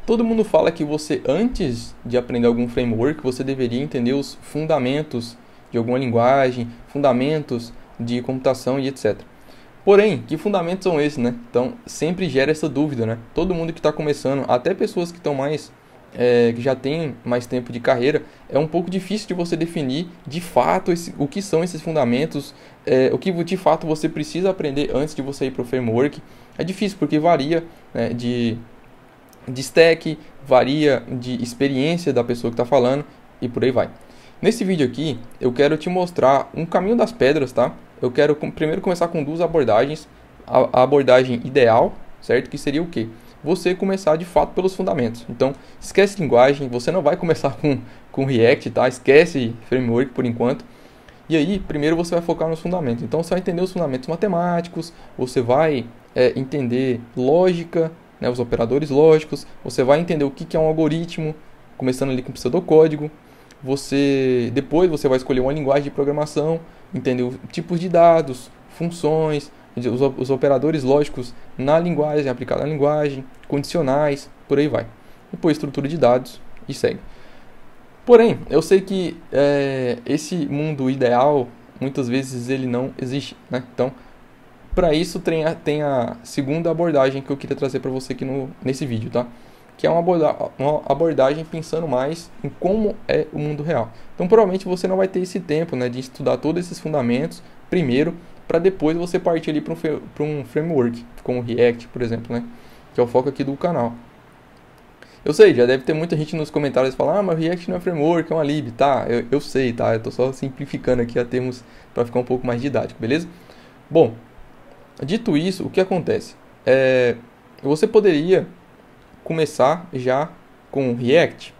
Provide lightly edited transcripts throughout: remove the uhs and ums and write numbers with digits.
Todo mundo fala que você, antes de aprender algum framework, você deveria entender os fundamentos de alguma linguagem, fundamentos de computação e etc. Porém, que fundamentos são esses, né? Então, sempre gera essa dúvida, né? Todo mundo que está começando, até pessoas que estão mais, que já têm mais tempo de carreira, é um pouco difícil de você definir de fato o que são esses fundamentos, o que de fato você precisa aprender antes de você ir para o framework. É difícil porque varia, né, de stack, varia de experiência da pessoa que está falando e por aí vai. Nesse vídeo aqui, eu quero te mostrar um caminho das pedras, tá? Eu quero primeiro começar com duas abordagens. A abordagem ideal, certo? Que seria o quê? Você começar de fato pelos fundamentos. Então, esquece linguagem, você não vai começar com React, tá? Esquece framework por enquanto. E aí, primeiro você vai focar nos fundamentos. Então, você vai entender os fundamentos matemáticos, você vai entender lógica, né, os operadores lógicos, você vai entender o que é um algoritmo, começando ali com pseudocódigo. Depois você vai escolher uma linguagem de programação, entender os tipos de dados, funções, os operadores lógicos na linguagem, aplicado na linguagem, condicionais, por aí vai. Depois estrutura de dados e segue. Porém, eu sei que esse mundo ideal, muitas vezes ele não existe, né? Então, para isso tem a segunda abordagem que eu queria trazer para você aqui nesse vídeo, tá? Que é uma abordagem pensando mais em como é o mundo real. Então, provavelmente você não vai ter esse tempo, né, de estudar todos esses fundamentos primeiro, para depois você partir ali para um framework, como o React, por exemplo, né, que é o foco aqui do canal. Eu sei, já deve ter muita gente nos comentários falando, mas React não é framework, é uma lib, tá? Eu sei, tá? Eu tô só simplificando aqui a termos para ficar um pouco mais didático, beleza? Bom, dito isso, o que acontece? Você poderia começar já com React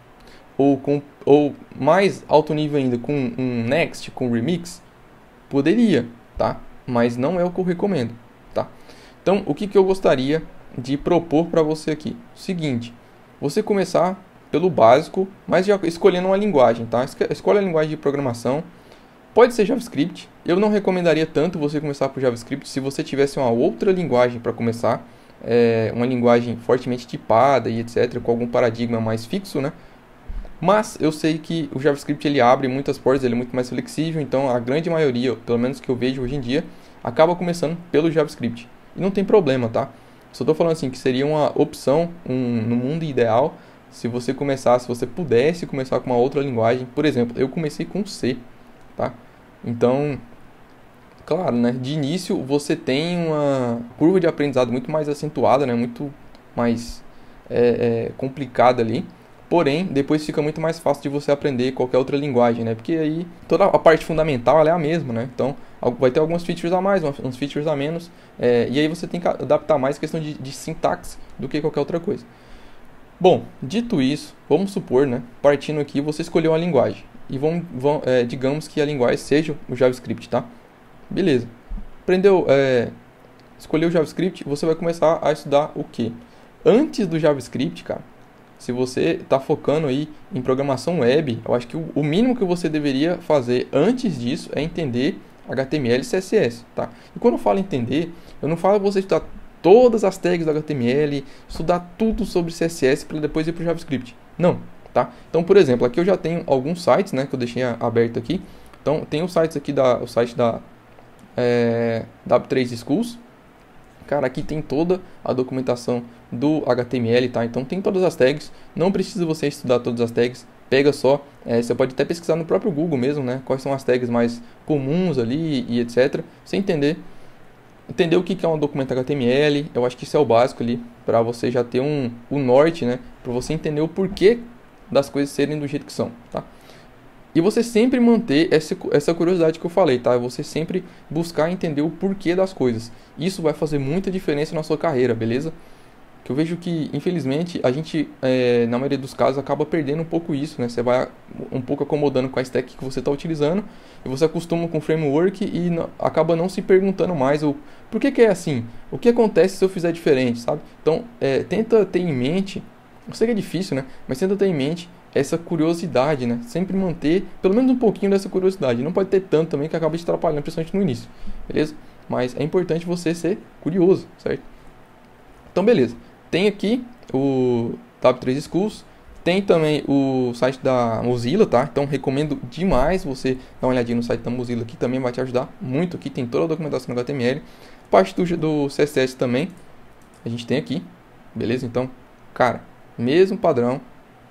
ou mais alto nível ainda com um Next, com Remix, poderia, tá? Mas não é o que eu recomendo, tá? Então, o que eu gostaria de propor para você aqui? Seguinte, você começar pelo básico, mas já escolhendo uma linguagem, tá? Escolhe a linguagem de programação. Pode ser JavaScript. Eu não recomendaria tanto você começar por JavaScript se você tivesse uma outra linguagem para começar. Uma linguagem fortemente tipada e etc, com algum paradigma mais fixo, né? Mas eu sei que o JavaScript ele abre muitas portas, ele é muito mais flexível, então a grande maioria, pelo menos que eu vejo hoje em dia, acaba começando pelo JavaScript. E não tem problema, tá? Só estou falando assim que seria uma opção no mundo ideal se você pudesse começar com uma outra linguagem. Por exemplo, eu comecei com C, tá? Então, claro, né? De início você tem uma curva de aprendizado muito mais acentuada, né? Muito mais complicada ali. Porém, depois fica muito mais fácil de você aprender qualquer outra linguagem, né? Porque aí toda a parte fundamental ela é a mesma, né? Então, vai ter algumas features a mais, uns features a menos. E aí você tem que adaptar mais a questão de sintaxe do que qualquer outra coisa. Bom, dito isso, vamos supor, né? Partindo aqui, você escolheu uma linguagem. E digamos que a linguagem seja o JavaScript, tá? Beleza. Escolheu o JavaScript, você vai começar a estudar o quê? Antes do JavaScript, cara, se você está focando aí em programação web, eu acho que o mínimo que você deveria fazer antes disso é entender HTML e CSS, tá? E quando eu falo entender, eu não falo você estudar todas as tags do HTML, estudar tudo sobre CSS para depois ir para o JavaScript. Não, tá? Então, por exemplo, aqui eu já tenho alguns sites, né, que eu deixei aberto aqui. Então, tem os sites aqui o site da W3 Schools. Cara, aqui tem toda a documentação do HTML, tá? Então tem todas as tags, não precisa você estudar todas as tags, pega só, você pode até pesquisar no próprio Google mesmo, né? Quais são as tags mais comuns ali e etc. Você entender o que é um documento HTML, eu acho que isso é o básico ali, para você já ter o norte, né? Para você entender o porquê das coisas serem do jeito que são, tá? E você sempre manter essa curiosidade que eu falei, tá? Você sempre buscar entender o porquê das coisas. Isso vai fazer muita diferença na sua carreira, beleza? Que eu vejo que, infelizmente, a gente, na maioria dos casos, acaba perdendo um pouco isso, né? Você vai um pouco acomodando com a stack que você está utilizando, e você acostuma com o framework e acaba não se perguntando mais por que é assim? O que acontece se eu fizer diferente, sabe? Então, tenta ter em mente, eu sei que é difícil, né? Mas tenta ter em mente essa curiosidade, né? Sempre manter pelo menos um pouquinho dessa curiosidade. Não pode ter tanto também que acaba te atrapalhando, principalmente no início, beleza? Mas é importante você ser curioso, certo? Então, beleza. Tem aqui W3 Schools. Tem também o site da Mozilla, tá? Então recomendo demais você dar uma olhadinha no site da Mozilla, que também vai te ajudar muito. Aqui tem toda a documentação do HTML. Parte do CSS também a gente tem aqui, beleza? Então, cara, mesmo padrão,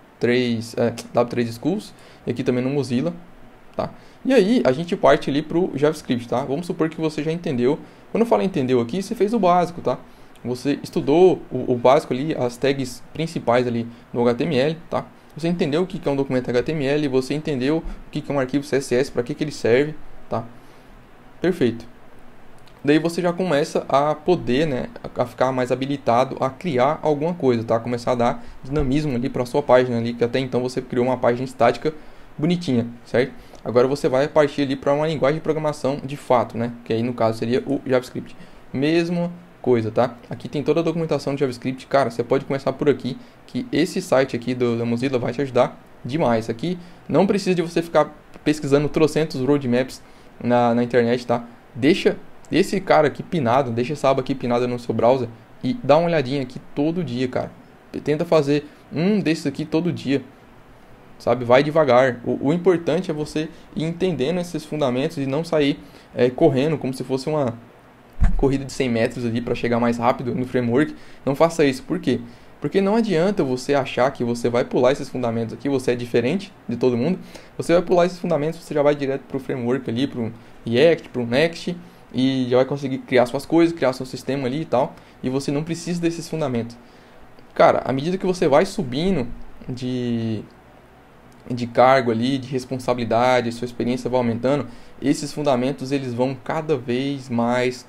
W3 Schools, e aqui também no Mozilla, tá? E aí a gente parte ali pro JavaScript, tá? Vamos supor que você já entendeu. Quando eu falo entendeu aqui, você fez o básico, tá? Você estudou o básico ali, as tags principais ali no HTML, tá? Você entendeu o que é um documento HTML, você entendeu o que é um arquivo CSS, para que ele serve, tá? Perfeito. Daí você já começa a poder, né, a ficar mais habilitado a criar alguma coisa, tá? Começar a dar dinamismo ali para a sua página ali, que até então você criou uma página estática bonitinha, certo? Agora você vai partir ali para uma linguagem de programação de fato, né? Que aí no caso seria o JavaScript. Mesmo coisa, tá? Aqui tem toda a documentação de JavaScript. Cara, você pode começar por aqui, que esse site aqui da Mozilla vai te ajudar demais. Aqui não precisa de você ficar pesquisando trocentos roadmaps na internet, tá? Deixa esse cara aqui pinado, deixa essa aba aqui pinada no seu browser e dá uma olhadinha aqui todo dia, cara. Tenta fazer um desses aqui todo dia, sabe? Vai devagar. O importante é você ir entendendo esses fundamentos e não sair correndo como se fosse uma corrida de 100 metros ali para chegar mais rápido no framework. Não faça isso. Por quê? Porque não adianta você achar que você vai pular esses fundamentos aqui, você é diferente de todo mundo. Você vai pular esses fundamentos, você já vai direto para o framework ali, para o React, para o Next, e já vai conseguir criar suas coisas, criar seu sistema ali e tal. E você não precisa desses fundamentos. Cara, à medida que você vai subindo de cargo ali, de responsabilidade, sua experiência vai aumentando, esses fundamentos eles vão cada vez mais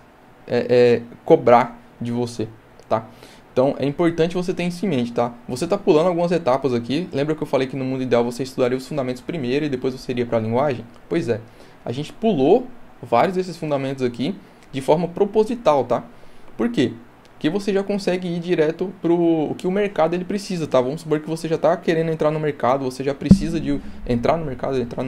cobrar de você, tá? Então é importante você ter isso em mente, tá? Você está pulando algumas etapas aqui. Lembra que eu falei que no mundo ideal você estudaria os fundamentos primeiro e depois você iria para a linguagem? Pois é, a gente pulou vários desses fundamentos aqui de forma proposital, tá? Por quê? Porque você já consegue ir direto para o que o mercado ele precisa, tá? Vamos supor que você já está querendo entrar no mercado, você já precisa de entrar no mercado, entrar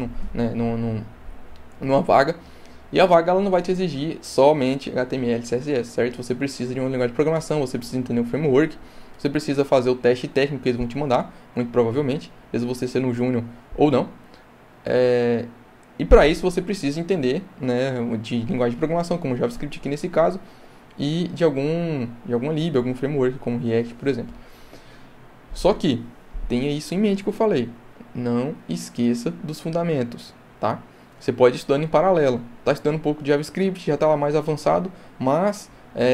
numa vaga. E a vaga ela não vai te exigir somente HTML e CSS, certo? Você precisa de uma linguagem de programação, você precisa entender um framework, você precisa fazer o teste técnico que eles vão te mandar, muito provavelmente, mesmo você sendo um júnior ou não. E para isso você precisa entender, né, de linguagem de programação, como JavaScript aqui nesse caso, e de alguma lib, algum framework, como React, por exemplo. Só que tenha isso em mente que eu falei. Não esqueça dos fundamentos, tá? Você pode ir estudando em paralelo. Está estudando um pouco de JavaScript, já está lá mais avançado, mas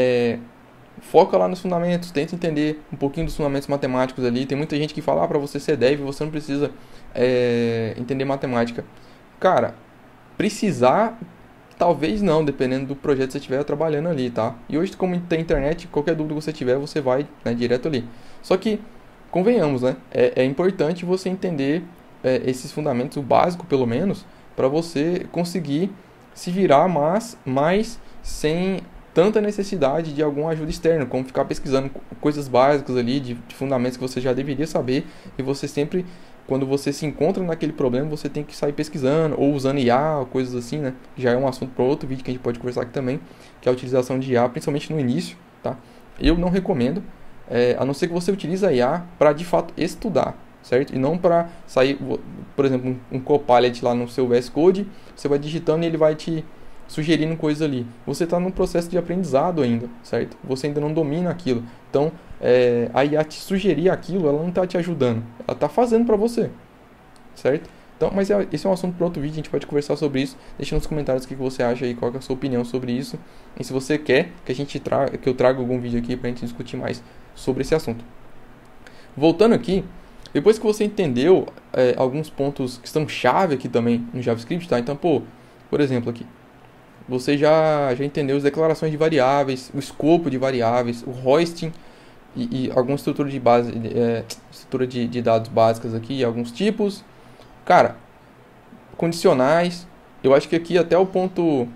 foca lá nos fundamentos, tenta entender um pouquinho dos fundamentos matemáticos ali. Tem muita gente que fala, para você ser dev, você não precisa entender matemática. Cara, precisar, talvez não, dependendo do projeto que você estiver trabalhando ali, tá? E hoje, como tem internet, qualquer dúvida que você tiver, você vai, né, direto ali. Só que, convenhamos, né? É importante você entender esses fundamentos, o básico pelo menos, para você conseguir se virar, mas sem tanta necessidade de alguma ajuda externa, como ficar pesquisando coisas básicas ali, de fundamentos que você já deveria saber, e você sempre, quando você se encontra naquele problema, você tem que sair pesquisando, ou usando IA, ou coisas assim, né? Já é um assunto para outro vídeo que a gente pode conversar aqui também, que é a utilização de IA, principalmente no início, tá? Eu não recomendo, a não ser que você utilize a IA para, de fato, estudar, certo? E não para sair, por exemplo, um Copilot lá no seu VS Code, você vai digitando e ele vai te sugerindo coisas ali. Você está num processo de aprendizado ainda, certo? Você ainda não domina aquilo. Então, a IA te sugerir aquilo, ela não está te ajudando. Ela está fazendo para você, certo? Então, mas esse é um assunto para outro vídeo, a gente pode conversar sobre isso. Deixa nos comentários o que você acha aí, qual é a sua opinião sobre isso. E se você quer que eu traga algum vídeo aqui para a gente discutir mais sobre esse assunto. Voltando aqui, depois que você entendeu alguns pontos que são chave aqui também no JavaScript, tá? Então, por exemplo aqui, você já entendeu as declarações de variáveis, o escopo de variáveis, o hoisting e alguma estrutura de base, estrutura de dados básicas aqui, alguns tipos. Cara, condicionais, eu acho que aqui até o ponto,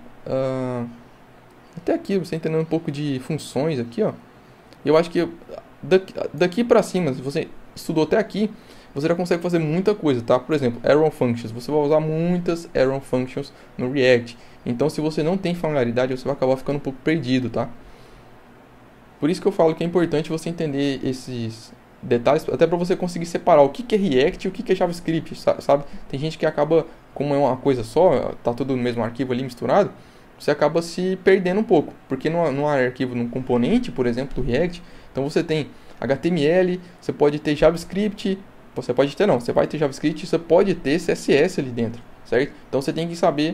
até aqui, você entendendo um pouco de funções aqui, ó. Eu acho que daqui para cima, se você estudou até aqui, você já consegue fazer muita coisa, tá? Por exemplo, arrow functions, você vai usar muitas arrow functions no React. Então, se você não tem familiaridade, você vai acabar ficando um pouco perdido, tá? Por isso que eu falo que é importante você entender detalhes, até para você conseguir separar o que é React e o que é JavaScript, sabe? Tem gente que acaba, como é uma coisa só, tá tudo no mesmo arquivo ali misturado, você acaba se perdendo um pouco, porque no arquivo, num componente, por exemplo, do React, então você tem HTML, você pode ter JavaScript, você vai ter JavaScript, você pode ter CSS ali dentro, certo? Então você tem que saber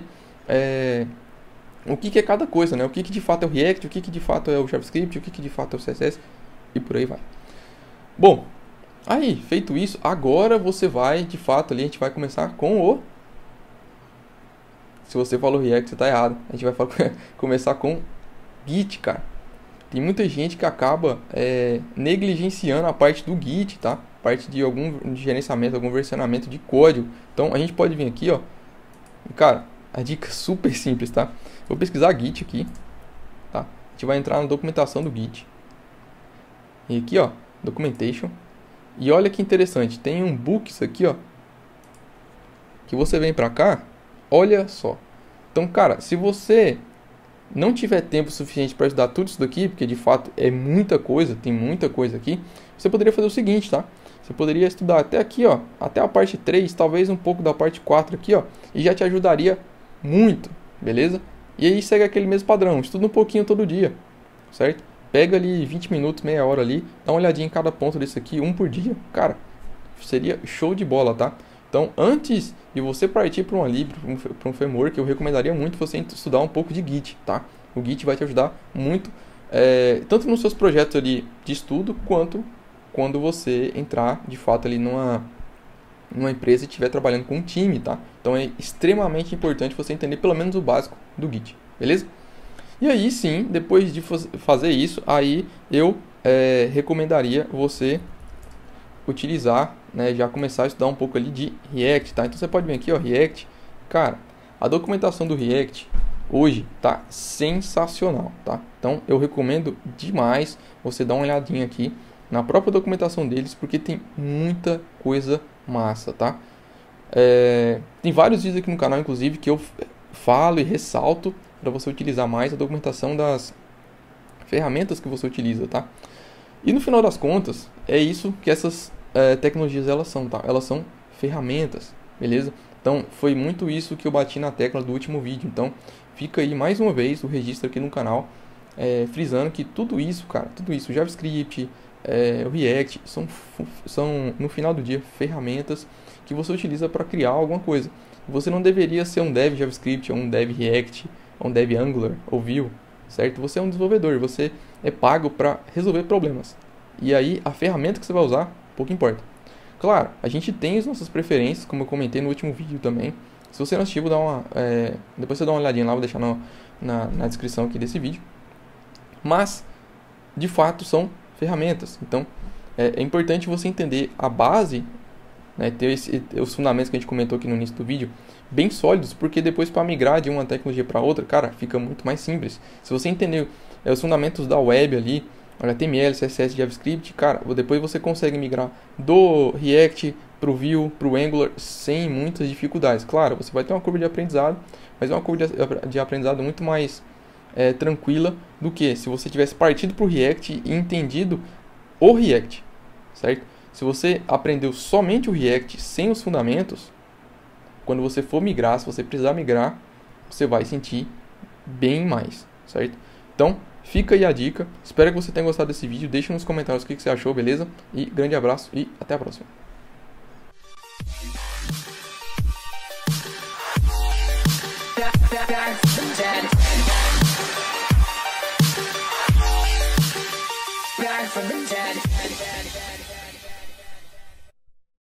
o que é cada coisa, né? O que de fato é o React, o que de fato é o JavaScript, o que de fato é o CSS, e por aí vai. Bom, aí, feito isso, agora você vai, de fato, ali a gente vai começar com o... Se você falou React, você tá errado. A gente vai começar com Git, cara. Tem muita gente que acaba negligenciando a parte do Git, tá? Parte de algum gerenciamento, algum versionamento de código. Então, a gente pode vir aqui, ó. Cara, a dica é super simples, tá? Vou pesquisar Git aqui, tá? A gente vai entrar na documentação do Git. E aqui, ó, Documentation. E olha que interessante, tem um books aqui, ó, que você vem pra cá, olha só. Então, cara, se você não tiver tempo suficiente para estudar tudo isso daqui, porque de fato é muita coisa, tem muita coisa aqui, você poderia fazer o seguinte, tá? Você poderia estudar até aqui, ó, até a parte 3, talvez um pouco da parte 4 aqui, ó, e já te ajudaria muito, beleza? E aí segue aquele mesmo padrão, estuda um pouquinho todo dia, certo? Pega ali 20 minutos, meia hora ali, dá uma olhadinha em cada ponto desse aqui, um por dia. Cara, seria show de bola, tá? Então, antes de você partir para uma lib, para um framework, eu recomendaria muito você estudar um pouco de Git, tá? O Git vai te ajudar muito, tanto nos seus projetos ali de estudo, quanto quando você entrar, de fato, ali numa empresa e estiver trabalhando com um time, tá? Então, é extremamente importante você entender pelo menos o básico do Git, beleza? E aí sim, depois de fazer isso, aí eu recomendaria você utilizar, né, já começar a estudar um pouco ali de React, tá? Então você pode vir aqui, ó, React. Cara, a documentação do React hoje tá sensacional, tá? Então eu recomendo demais você dar uma olhadinha aqui na própria documentação deles, porque tem muita coisa massa, tá? Tem vários vídeos aqui no canal, inclusive, que eu falo e ressalto para você utilizar mais a documentação das ferramentas que você utiliza, tá? E no final das contas, é isso que essas tecnologias elas são, tá? Elas são ferramentas, beleza? Então, foi muito isso que eu bati na tecla do último vídeo. Então, fica aí mais uma vez o registro aqui no canal, frisando que tudo isso, cara, tudo isso, JavaScript, o React, são, no final do dia, ferramentas que você utiliza para criar alguma coisa. Você não deveria ser um dev JavaScript, ou um dev React, ou um dev Angular, ou Vue, certo? Você é um desenvolvedor, você é pago para resolver problemas. E aí, a ferramenta que você vai usar, pouco importa. Claro, a gente tem as nossas preferências, como eu comentei no último vídeo também. Se você não assistiu, depois você dá uma olhadinha lá, vou deixar na descrição aqui desse vídeo. Mas, de fato, são ferramentas. Então, é importante você entender a base, né, ter os fundamentos que a gente comentou aqui no início do vídeo, bem sólidos, porque depois para migrar de uma tecnologia para outra, cara, fica muito mais simples. Se você entender os fundamentos da web ali, HTML, CSS, JavaScript, cara, depois você consegue migrar do React para o Vue, para o Angular, sem muitas dificuldades. Claro, você vai ter uma curva de aprendizado, mas é uma curva de aprendizado muito mais tranquila do que se você tivesse partido para o React e entendido o React, certo? Se você aprendeu somente o React sem os fundamentos, quando você for migrar, se você precisar migrar, você vai sentir bem mais, certo? Então, fica aí a dica. Espero que você tenha gostado desse vídeo. Deixa nos comentários o que você achou, beleza? E grande abraço e até a próxima. Back from the dead.